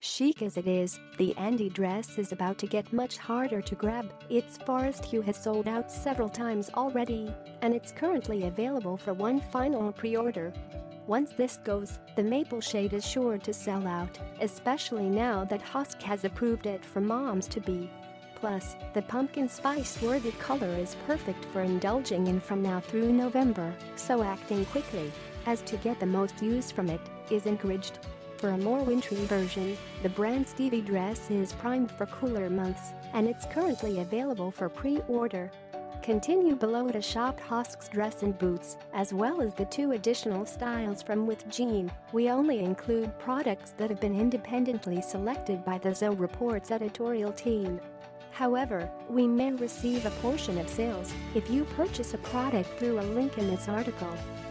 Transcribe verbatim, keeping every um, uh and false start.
Chic as it is, the Andy dress is about to get much harder to grab. Its forest hue has sold out several times already, and it's currently available for one final pre-order. Once this goes, the maple shade is sure to sell out, especially now that Husk has approved it for moms-to-be. Plus, the pumpkin spice-worthy color is perfect for indulging in from now through November, so acting quickly as to get the most use from it is encouraged. For a more wintry version, the brand Stevie dress is primed for cooler months, and it's currently available for pre-order. Continue below to shop Husk's dress and boots, as well as the two additional styles from With Jean. We only include products that have been independently selected by the Zoe Reports editorial team. However, we may receive a portion of sales if you purchase a product through a link in this article.